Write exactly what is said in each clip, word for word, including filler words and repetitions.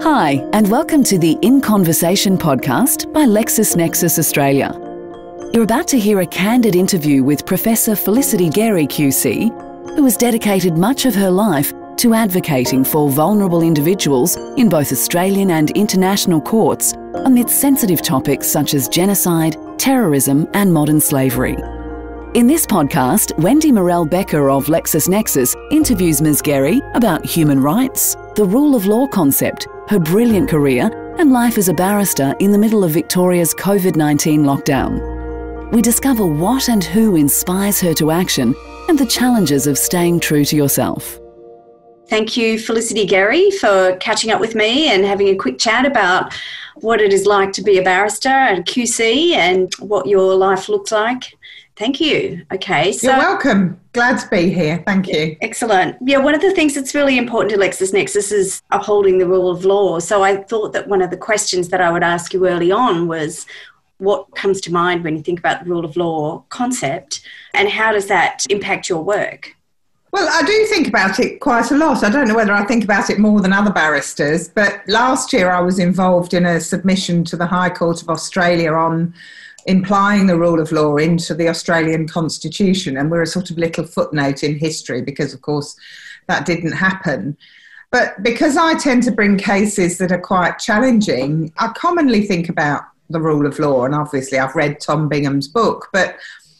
Hi, and welcome to the In Conversation podcast by LexisNexis Australia. You're about to hear a candid interview with Professor Felicity Gerry Q C, who has dedicated much of her life to advocating for vulnerable individuals in both Australian and international courts amidst sensitive topics such as genocide, terrorism and modern slavery. In this podcast, Wendy Morell-Becker of LexisNexis interviews Miz Gerry about human rights, the rule of law concept, her brilliant career and life as a barrister in the middle of Victoria's covid nineteen lockdown. We discover what and who inspires her to action and the challenges of staying true to yourself. Thank you, Felicity Gerry, for catching up with me and having a quick chat about what it is like to be a barrister and Q C and what your life looks like. Thank you. Okay. So, you're welcome. Glad to be here. Thank you. Excellent. Yeah, one of the things that's really important to LexisNexis is upholding the rule of law. So I thought that one of the questions that I would ask you early on was, what comes to mind when you think about the rule of law concept and how does that impact your work? Well, I do think about it quite a lot. I don't know whether I think about it more than other barristers, but last year I was involved in a submission to the High Court of Australia on implying the rule of law into the Australian Constitution, and we're a sort of little footnote in history because, of course, that didn't happen. But because I tend to bring cases that are quite challenging, I commonly think about the rule of law, and obviously I've read Tom Bingham's book, but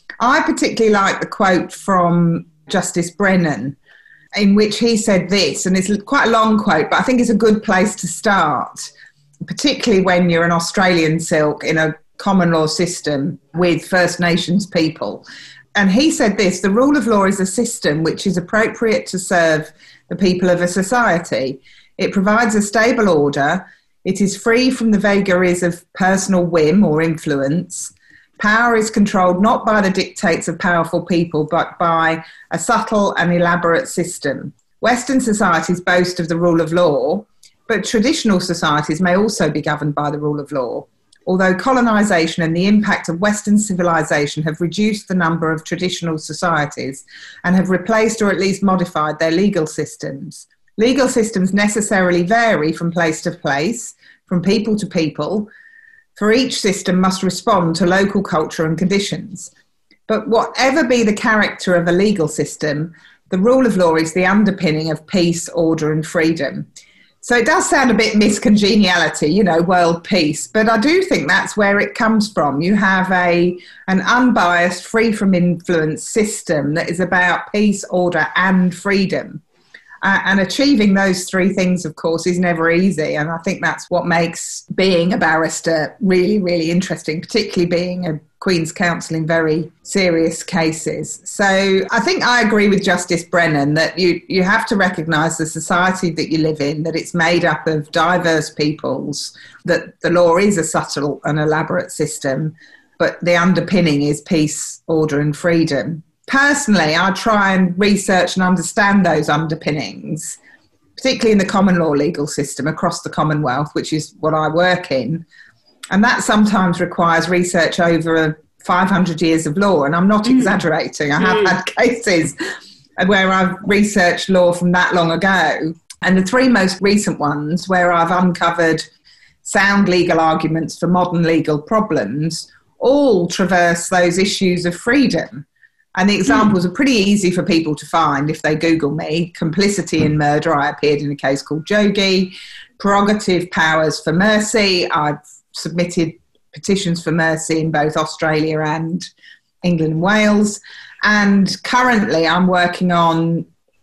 I particularly like the quote from Justice Brennan, in which he said this, and it's quite a long quote, but I think it's a good place to start, particularly when you're an Australian silk in a common law system with First Nations people. And he said this: the rule of law is a system which is appropriate to serve the people of a society. It provides a stable order. It is free from the vagaries of personal whim or influence. Power is controlled not by the dictates of powerful people, but by a subtle and elaborate system. Western societies boast of the rule of law, but traditional societies may also be governed by the rule of law. Although colonisation and the impact of Western civilisation have reduced the number of traditional societies and have replaced or at least modified their legal systems. Legal systems necessarily vary from place to place, from people to people, for each system must respond to local culture and conditions. But whatever be the character of a legal system, the rule of law is the underpinning of peace, order and freedom. So it does sound a bit miscongeniality, you know, world peace, but I do think that's where it comes from. You have a an unbiased, free from influence system that is about peace, order and freedom. Uh, and achieving those three things, of course, is never easy. And I think that's what makes being a barrister really, really interesting, particularly being a Queen's Counsel in very serious cases. So I think I agree with Justice Brennan that you, you have to recognise the society that you live in, that it's made up of diverse peoples, that the law is a subtle and elaborate system, but the underpinning is peace, order and freedom. Personally, I try and research and understand those underpinnings, particularly in the common law legal system across the Commonwealth, which is what I work in. And that sometimes requires research over five hundred years of law. And I'm not mm. exaggerating. I have mm. had cases where I've researched law from that long ago. And the three most recent ones where I've uncovered sound legal arguments for modern legal problems all traverse those issues of freedom. And the examples are pretty easy for people to find if they Google me. Complicity in murder, I appeared in a case called Jogi. Prerogative powers for mercy, I've submitted petitions for mercy in both Australia and England and Wales. And currently I'm working on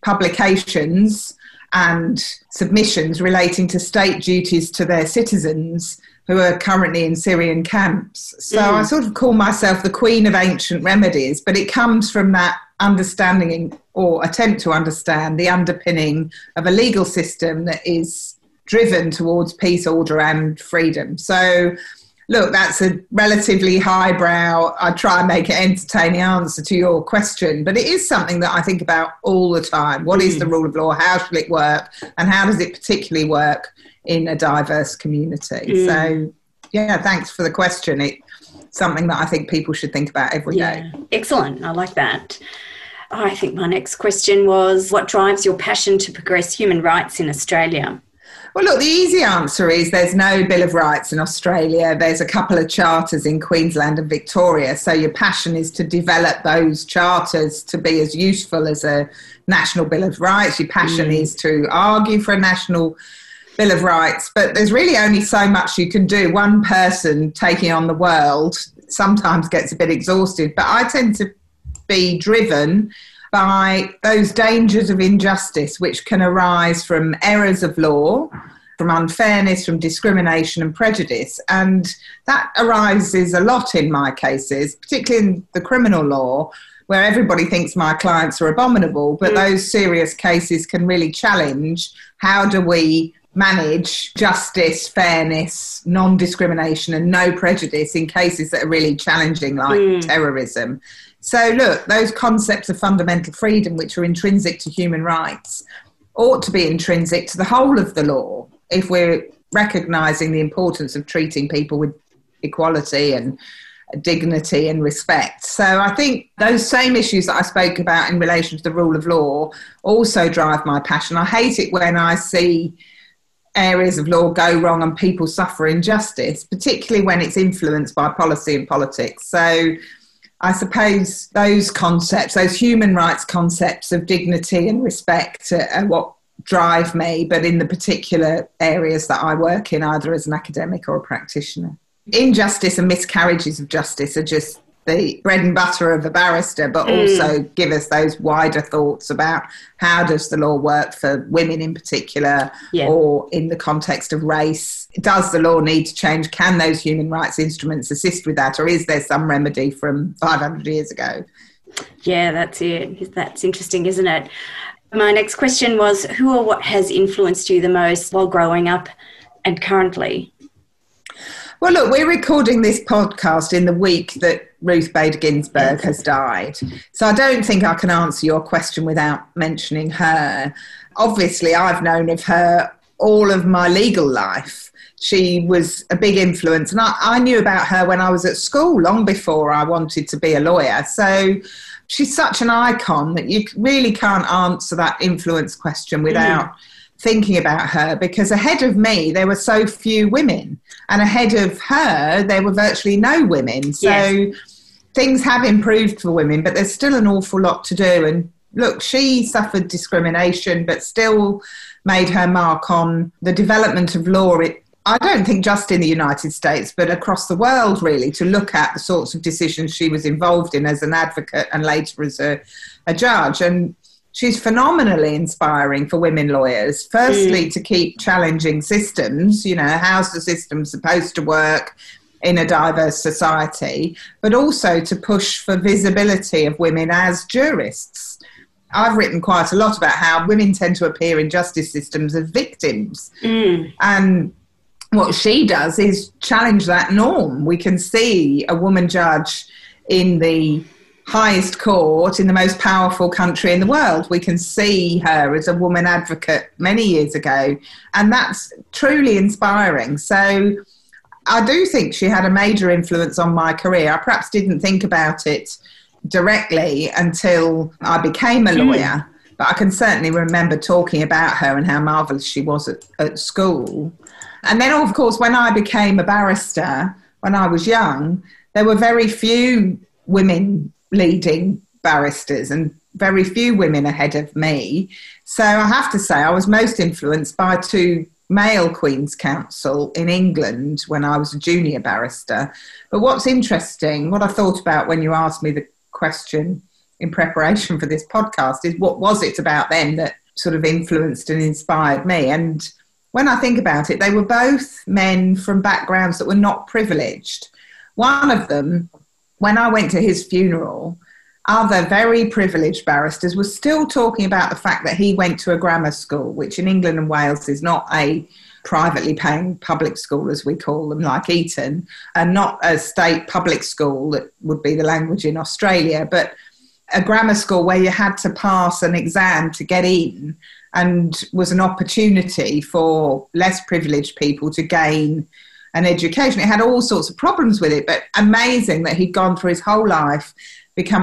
publications and submissions relating to state duties to their citizens who are currently in Syrian camps. So mm. I sort of call myself the queen of ancient remedies, but it comes from that understanding or attempt to understand the underpinning of a legal system that is driven towards peace, order and freedom. So look, that's a relatively highbrow, I try and make it entertaining answer to your question, but it is something that I think about all the time. What mm. is the rule of law? How should it work? And how does it particularly work in a diverse community? Mm. So, yeah, thanks for the question. It's something that I think people should think about every yeah. day. Excellent. I like that. I think my next question was, what drives your passion to progress human rights in Australia? Well, look, the easy answer is there's no Bill of Rights in Australia. There's a couple of charters in Queensland and Victoria. So your passion is to develop those charters to be as useful as a national Bill of Rights. Your passion mm. is to argue for a national Bill of Rights. But there's really only so much you can do. One person taking on the world sometimes gets a bit exhausted. But I tend to be driven by those dangers of injustice which can arise from errors of law, from unfairness, from discrimination and prejudice. And that arises a lot in my cases, particularly in the criminal law, where everybody thinks my clients are abominable, but mm. those serious cases can really challenge how do we manage justice, fairness, non-discrimination and no prejudice in cases that are really challenging, like mm. terrorism. So look, those concepts of fundamental freedom, which are intrinsic to human rights, ought to be intrinsic to the whole of the law if we're recognising the importance of treating people with equality and dignity and respect. So I think those same issues that I spoke about in relation to the rule of law also drive my passion. I hate it when I see areas of law go wrong and people suffer injustice, particularly when it's influenced by policy and politics. So I suppose those concepts, those human rights concepts of dignity and respect are, are what drive me, but in the particular areas that I work in, either as an academic or a practitioner. Injustice and miscarriages of justice are just the bread and butter of a barrister, but mm. also give us those wider thoughts about how does the law work for women in particular, yeah. or in the context of race. Does the law need to change? Can those human rights instruments assist with that? Or is there some remedy from five hundred years ago? Yeah, that's it. That's interesting, isn't it? My next question was, who or what has influenced you the most while growing up and currently? Well, look, we're recording this podcast in the week that Ruth Bader Ginsburg has died. So I don't think I can answer your question without mentioning her. Obviously, I've known of her all of my legal life. She was a big influence. And I, I knew about her when I was at school, long before I wanted to be a lawyer. So she's such an icon that you really can't answer that influence question without mm. thinking about her, because ahead of me, there were so few women. And ahead of her, there were virtually no women. So yes. things have improved for women, but there's still an awful lot to do. And look, she suffered discrimination, but still made her mark on the development of law. It, I don't think just in the United States, but across the world, really, to look at the sorts of decisions she was involved in as an advocate and later as a, a judge. And she's phenomenally inspiring for women lawyers. Firstly, mm. to keep challenging systems, you know, how's the system supposed to work in a diverse society, but also to push for visibility of women as jurists. I've written quite a lot about how women tend to appear in justice systems as victims. Mm. And what she does is challenge that norm. We can see a woman judge in the highest court in the most powerful country in the world. We can see her as a woman advocate many years ago, and that's truly inspiring. So I do think she had a major influence on my career. I perhaps didn't think about it directly until I became a lawyer, mm. but I can certainly remember talking about her and how marvellous she was at, at school. And then, of course, when I became a barrister, when I was young, there were very few women leading barristers and very few women ahead of me. So I have to say I was most influenced by two male Queen's Counsel in England when I was a junior barrister. But what's interesting, what I thought about when you asked me the question in preparation for this podcast is what was it about them that sort of influenced and inspired me? And when I think about it, they were both men from backgrounds that were not privileged. One of them, when I went to his funeral, other very privileged barristers were still talking about the fact that he went to a grammar school, which in England and Wales is not a privately paying public school, as we call them, like Eton, and not a state public school that would be the language in Australia, but a grammar school where you had to pass an exam to get in and was an opportunity for less privileged people to gain an education. It had all sorts of problems with it, but amazing that he'd gone through his whole life becoming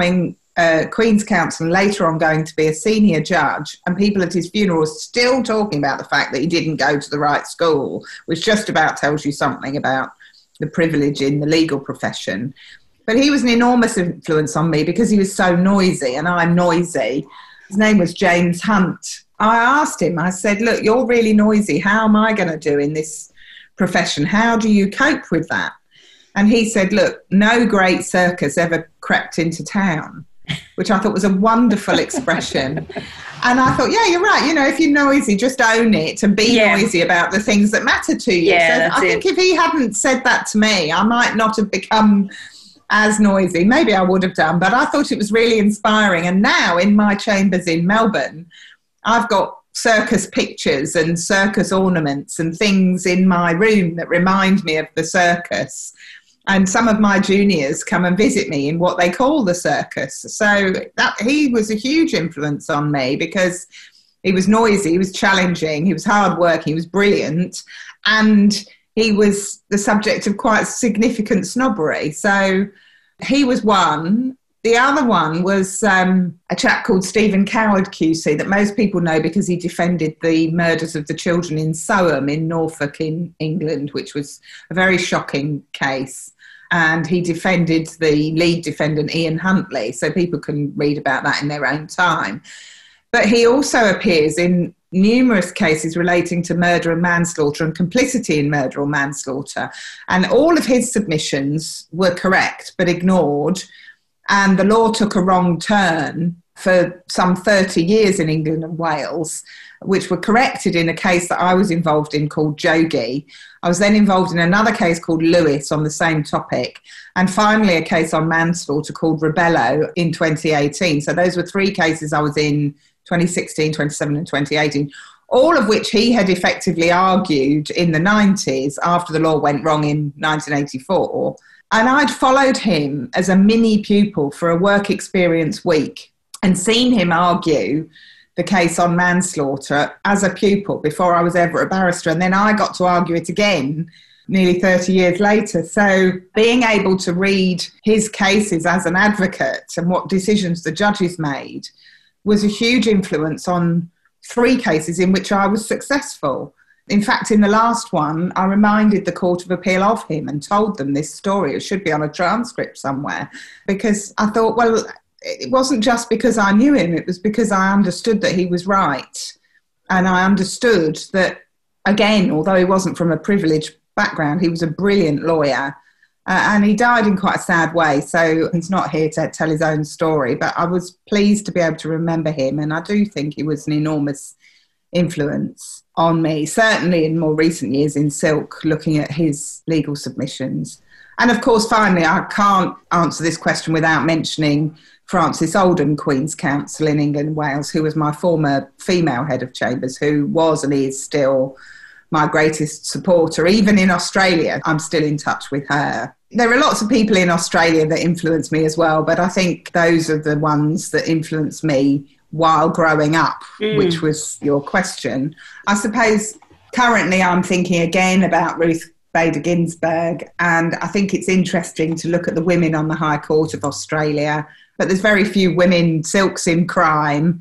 uh, Queen's Counsel and later on going to be a senior judge, and people at his funeral are still talking about the fact that he didn't go to the right school, which just about tells you something about the privilege in the legal profession. But he was an enormous influence on me because he was so noisy, and I'm noisy. His name was James Hunt. I asked him, I said, look, you're really noisy. How am I going to do in this profession? How do you cope with that? And he said, look, no great circus ever crept into town, which I thought was a wonderful expression. And I thought, yeah, you're right. You know, if you're noisy, just own it and be yeah. noisy about the things that matter to you. Yeah, so I think it. if he hadn't said that to me, I might not have become as noisy. Maybe I would have done, but I thought it was really inspiring. And now in my chambers in Melbourne, I've got circus pictures and circus ornaments and things in my room that remind me of the circus. And some of my juniors come and visit me in what they call the circus. So that he was a huge influence on me because he was noisy, he was challenging, he was hardworking, he was brilliant, and he was the subject of quite significant snobbery. So he was one. The other one was um, a chap called Stephen Coward Q C that most people know because he defended the murders of the children in Soham in Norfolk in England, which was a very shocking case. And he defended the lead defendant, Ian Huntley, so people can read about that in their own time. But he also appears in numerous cases relating to murder and manslaughter and complicity in murder or manslaughter. And all of his submissions were correct but ignored. And the law took a wrong turn for some thirty years in England and Wales, which were corrected in a case that I was involved in called Jogi. I was then involved in another case called Lewis on the same topic, and finally a case on manslaughter called Rebello in twenty eighteen. So those were three cases I was in, twenty sixteen, twenty seventeen and twenty eighteen, all of which he had effectively argued in the nineties after the law went wrong in nineteen eighty-four. And I'd followed him as a mini pupil for a work experience week and seen him argue the case on manslaughter as a pupil before I was ever a barrister. And then I got to argue it again nearly thirty years later. So being able to read his cases as an advocate and what decisions the judges made was a huge influence on three cases in which I was successful. In fact, in the last one, I reminded the Court of Appeal of him and told them this story. It should be on a transcript somewhere, because I thought, well, it wasn't just because I knew him, it was because I understood that he was right. And I understood that, again, although he wasn't from a privileged background, he was a brilliant lawyer. Uh, and he died in quite a sad way, so he's not here to tell his own story. But I was pleased to be able to remember him, and I do think he was an enormous influence on me, certainly in more recent years in Silk, looking at his legal submissions. And of course, finally, I can't answer this question without mentioning Frances Oldham, Queen's Counsel in England and Wales, who was my former female head of chambers, who was and is still my greatest supporter. Even in Australia, I'm still in touch with her. There are lots of people in Australia that influence me as well, but I think those are the ones that influenced me while growing up, mm. which was your question. I suppose currently I'm thinking again about Ruth Bader Ginsburg, and I think it's interesting to look at the women on the High Court of Australia, but there's very few women silks in crime.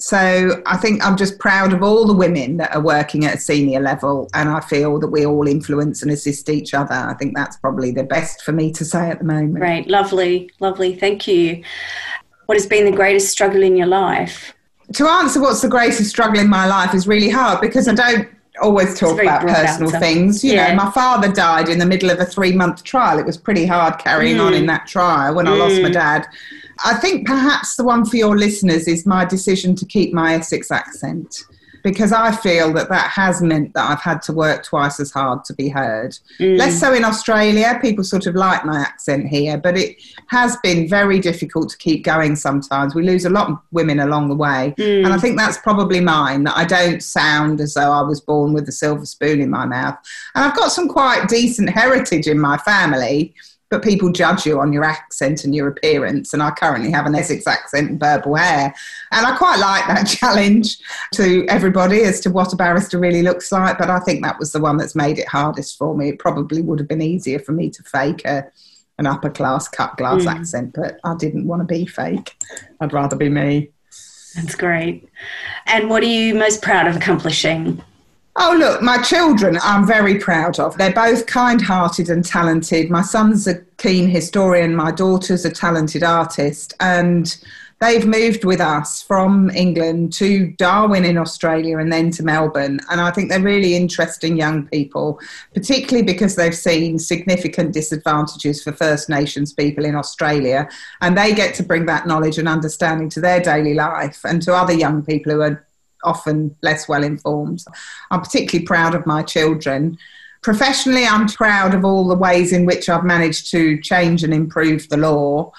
So I think I'm just proud of all the women that are working at a senior level, and I feel that we all influence and assist each other. I think that's probably the best for me to say at the moment. Great, lovely, lovely, thank you. What has been the greatest struggle in your life? To answer what's the greatest struggle in my life is really hard, because I don't always talk about personal answer. things. You yeah. know, my father died in the middle of a three-month trial. It was pretty hard carrying mm. on in that trial when mm. I lost my dad. I think perhaps the one for your listeners is my decision to keep my Essex accent, because I feel that that has meant that I've had to work twice as hard to be heard. Mm. Less so in Australia. People sort of like my accent here, but it has been very difficult to keep going sometimes. We lose a lot of women along the way. Mm. And I think that's probably mine, that I don't sound as though I was born with a silver spoon in my mouth. And I've got some quite decent heritage in my family, but people judge you on your accent and your appearance, and I currently have an Essex accent and purple hair. And I quite like that challenge to everybody as to what a barrister really looks like, but I think that was the one that's made it hardest for me. It probably would have been easier for me to fake a, an upper class cut glass mm. accent, but I didn't want to be fake. I'd rather be me. That's great. And what are you most proud of accomplishing? Oh, look, my children I'm very proud of. They're both kind-hearted and talented. My son's a keen historian. My daughter's a talented artist. And they've moved with us from England to Darwin in Australia and then to Melbourne. And I think they're really interesting young people, particularly because they've seen significant disadvantages for First Nations people in Australia. And they get to bring that knowledge and understanding to their daily life and to other young people who are often less well informed. I'm particularly proud of my children. Professionally, I'm proud of all the ways in which I've managed to change and improve the law.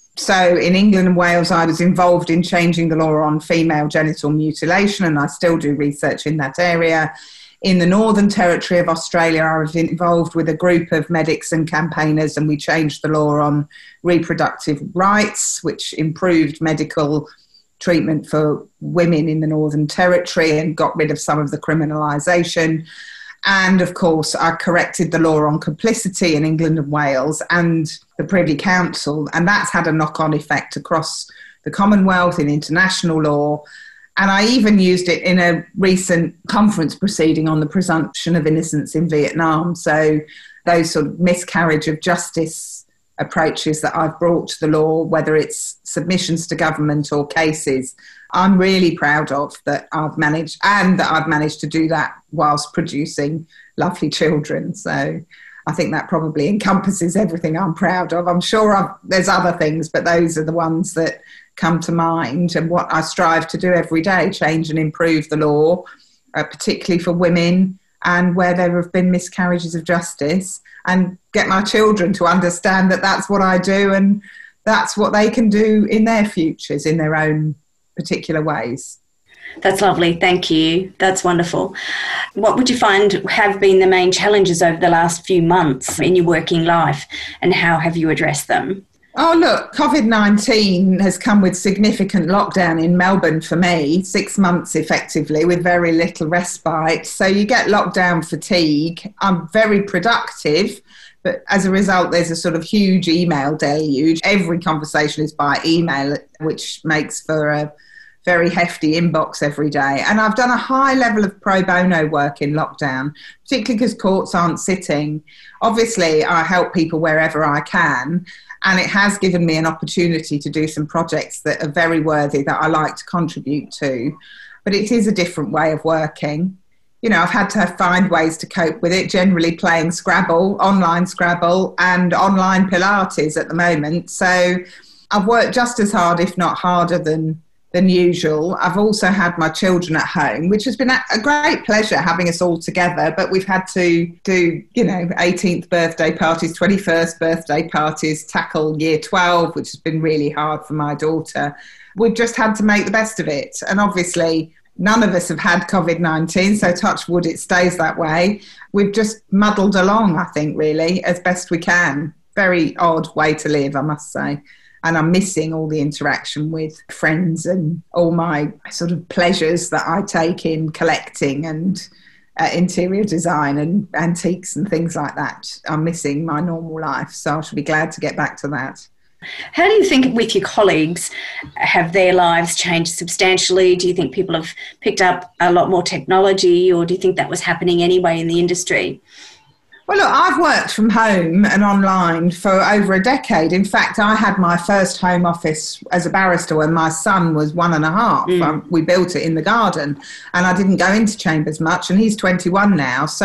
So in England and Wales, I was involved in changing the law on female genital mutilation, and I still do research in that area. In the Northern Territory of Australia, I was involved with a group of medics and campaigners, and we changed the law on reproductive rights, which improved medical treatment for women in the Northern Territory and got rid of some of the criminalisation. And of course, I corrected the law on complicity in England and Wales and the Privy Council. And that's had a knock-on effect across the Commonwealth in international law. And I even used it in a recent conference proceeding on the presumption of innocence in Vietnam. So those sort of miscarriage of justice approaches that I've brought to the law, whether it's submissions to government or cases, I'm really proud of that I've managed, and that I've managed to do that whilst producing lovely children. So I think that probably encompasses everything I'm proud of. I'm sure I've, there's other things, but those are the ones that come to mind, and what I strive to do every day, change and improve the law, uh, particularly for women and where there have been miscarriages of justice, and get my children to understand that that's what I do and that's what they can do in their futures in their own particular ways. That's lovely. Thank you. That's wonderful. What would you find have been the main challenges over the last few months in your working life, and how have you addressed them? Oh, look, covid nineteen has come with significant lockdown in Melbourne for me, six months effectively with very little respite. So you get lockdown fatigue. I'm very productive, but as a result, there's a sort of huge email deluge. Every conversation is by email, which makes for a very hefty inbox every day. And I've done a high level of pro bono work in lockdown, particularly because courts aren't sitting. Obviously, I help people wherever I can. And it has given me an opportunity to do some projects that are very worthy that I like to contribute to. But it is a different way of working. You know, I've had to find ways to cope with it, generally playing Scrabble, online Scrabble, and online Pilates at the moment. So I've worked just as hard, if not harder than than usual. I've also had my children at home, which has been a great pleasure having us all together, but we've had to do, you know, eighteenth birthday parties, twenty-first birthday parties, tackle year twelve, which has been really hard for my daughter. We've just had to make the best of it. And obviously, none of us have had covid nineteen, so touch wood, it stays that way. We've just muddled along, I think, really, as best we can. Very odd way to live, I must say. And I'm missing all the interaction with friends and all my sort of pleasures that I take in collecting and uh, interior design and antiques and things like that. I'm missing my normal life, so I should be glad to get back to that. How do you think with your colleagues, have their lives changed substantially? Do you think people have picked up a lot more technology, or do you think that was happening anyway in the industry? Well, look, I've worked from home and online for over a decade. In fact, I had my first home office as a barrister when my son was one and a half. Mm. Um, we built it in the garden, and I didn't go into chambers much, and he's twenty-one now. So,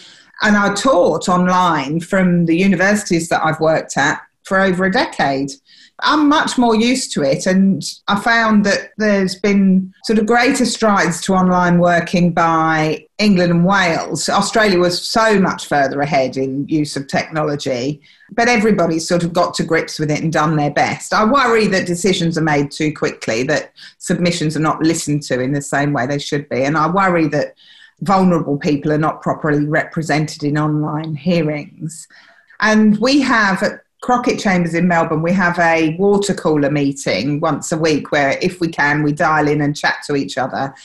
and I taught online from the universities that I've worked at for over a decade. I'm much more used to it, and I found that there's been sort of greater strides to online working by England and Wales. Australia was so much further ahead in use of technology, but everybody's sort of got to grips with it and done their best. I worry that decisions are made too quickly, that submissions are not listened to in the same way they should be, and I worry that vulnerable people are not properly represented in online hearings. And we have at Crockett Chambers in Melbourne, we have a water cooler meeting once a week where, if we can, we dial in and chat to each other.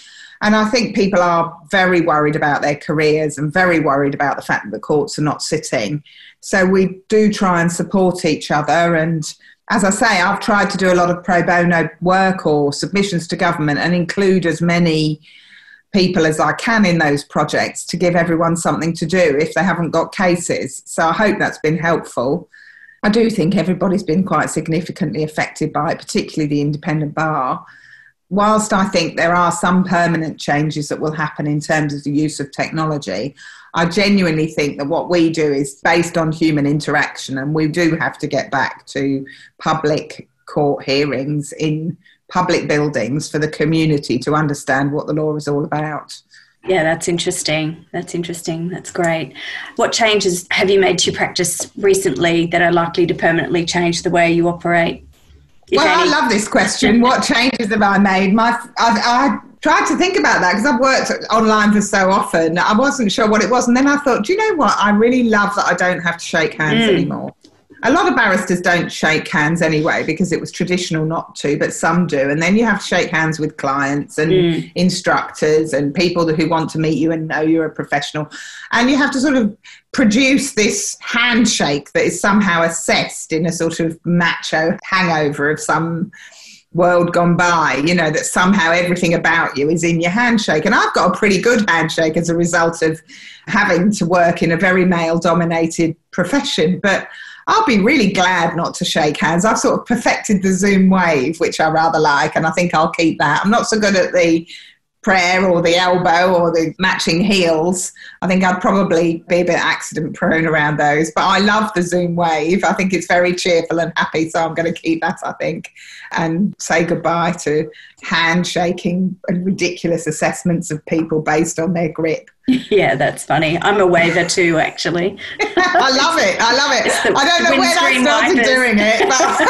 And I think people are very worried about their careers and very worried about the fact that the courts are not sitting. So we do try and support each other. And as I say, I've tried to do a lot of pro bono work or submissions to government and include as many people as I can in those projects to give everyone something to do if they haven't got cases. So I hope that's been helpful. I do think everybody's been quite significantly affected by it, particularly the independent bar. Whilst I think there are some permanent changes that will happen in terms of the use of technology, I genuinely think that what we do is based on human interaction, and we do have to get back to public court hearings in public buildings for the community to understand what the law is all about. Yeah, that's interesting. That's interesting. That's great. What changes have you made to your practice recently that are likely to permanently change the way you operate? Well, any? I love this question. What changes have I made? My, I, I tried to think about that because I've worked online for so often. I wasn't sure what it was. And then I thought, do you know what? I really love that I don't have to shake hands mm. anymore. A lot of barristers don't shake hands anyway because it was traditional not to, but some do. And then you have to shake hands with clients and mm. instructors and people who want to meet you and know you're a professional. And you have to sort of produce this handshake that is somehow assessed in a sort of macho hangover of some world gone by, you know, that somehow everything about you is in your handshake. And I've got a pretty good handshake as a result of having to work in a very male-dominated profession. But I'll be really glad not to shake hands. I've sort of perfected the Zoom wave, which I rather like, and I think I'll keep that. I'm not so good at the prayer or the elbow or the matching heels. I think I'd probably be a bit accident prone around those, but I love the Zoom wave. I think it's very cheerful and happy, so I'm going to keep that, I think, and say goodbye to handshaking and ridiculous assessments of people based on their grip. Yeah, that's funny. I'm a waver too, actually. I love it. I love it. The, I don't know when I started wipers. doing it,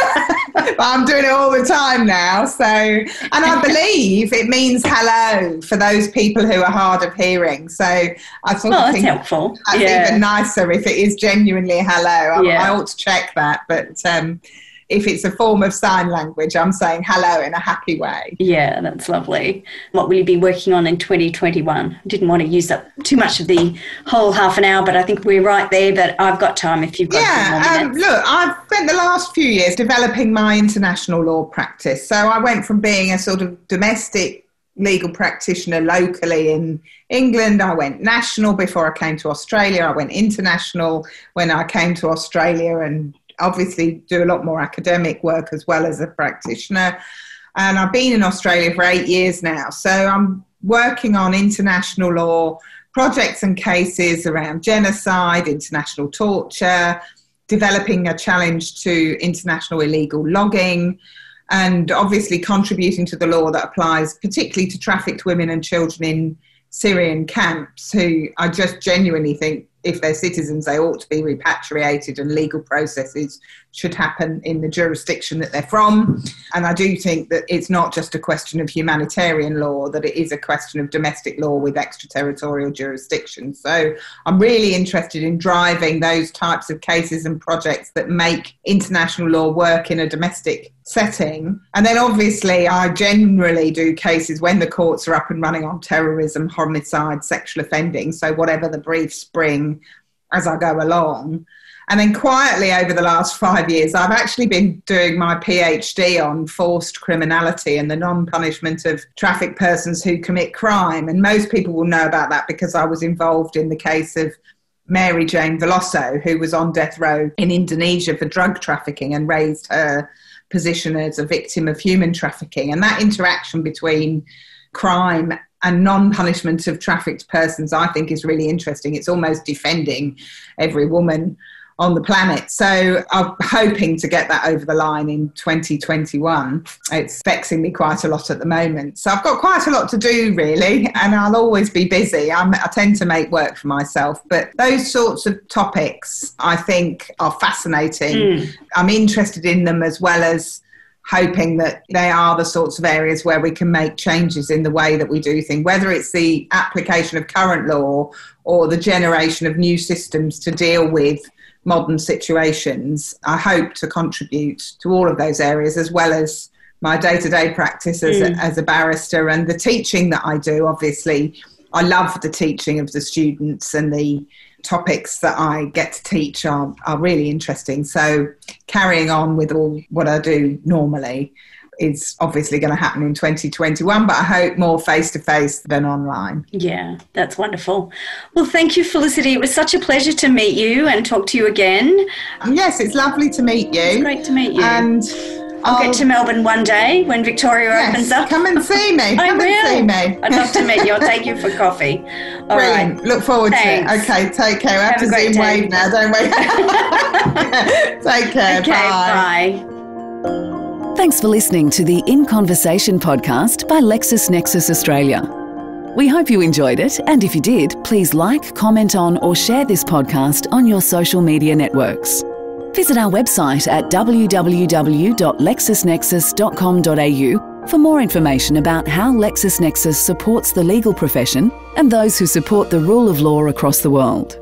but, but I'm doing it all the time now. So, and I believe it means hello for those people who are hard of hearing. So I sort well, of think that's helpful. That's yeah. even nicer if it is genuinely hello. I, yeah. I ought to check that, but um, if it's a form of sign language, I'm saying hello in a happy way. Yeah, that's lovely. What will you be working on in twenty twenty-one? Didn't want to use up too much of the whole half an hour, but I think we're right there, but I've got time if you've got yeah, a few more minutes. Um, look, I've spent the last few years developing my international law practice. So I went from being a sort of domestic legal practitioner locally in England. I went national before I came to Australia. I went international when I came to Australia, and obviously do a lot more academic work as well as a practitioner. And I've been in Australia for eight years now. So I'm working on international law projects and cases around genocide, international torture, developing a challenge to international illegal logging, and obviously contributing to the law that applies particularly to trafficked women and children in Syrian camps, who I just genuinely think if they're citizens, they ought to be repatriated and legal processes should happen in the jurisdiction that they're from. And I do think that it's not just a question of humanitarian law, that it is a question of domestic law with extraterritorial jurisdiction. So I'm really interested in driving those types of cases and projects that make international law work in a domestic setting. And then obviously I generally do cases when the courts are up and running on terrorism, homicide, sexual offending. So whatever the briefs bring as I go along. And then quietly over the last five years, I've actually been doing my PhD on forced criminality and the non-punishment of trafficked persons who commit crime. And most people will know about that because I was involved in the case of Mary Jane Veloso, who was on death row in Indonesia for drug trafficking and raised her position as a victim of human trafficking. And that interaction between crime and non-punishment of trafficked persons, I think, is really interesting. It's almost defending every woman on the planet. So I'm hoping to get that over the line in twenty twenty-one. It's vexing me quite a lot at the moment. So I've got quite a lot to do, really, and I'll always be busy. I'm, I tend to make work for myself. But those sorts of topics, I think, are fascinating. Mm. I'm interested in them as well as hoping that they are the sorts of areas where we can make changes in the way that we do things, whether it's the application of current law or the generation of new systems to deal with modern situations. I hope to contribute to all of those areas as well as my day-to-day practice as, mm. a, as a barrister, and the teaching that I do. Obviously, I love the teaching of the students, and the topics that I get to teach are, are really interesting. So carrying on with all what I do normally is obviously going to happen in twenty twenty-one, but I hope more face-to-face than online. Yeah, that's wonderful. Well, thank you, Felicity. It was such a pleasure to meet you and talk to you again. Yes, it's lovely to meet you. It's great to meet you. And I'll, I'll get to Melbourne one day when Victoria yes, opens up. Come and see me. I come will. and see me. I'd love to meet you. I'll take you for coffee. All Brilliant. right. Look forward Thanks. to it. Okay, take care. We have, have to Zoom wave now, don't we? Take care. Okay, bye. bye. Thanks for listening to the In Conversation podcast by LexisNexis Australia. We hope you enjoyed it, and if you did, please like, comment on or share this podcast on your social media networks. Visit our website at w w w dot lexis nexis dot com dot a u for more information about how LexisNexis supports the legal profession and those who support the rule of law across the world.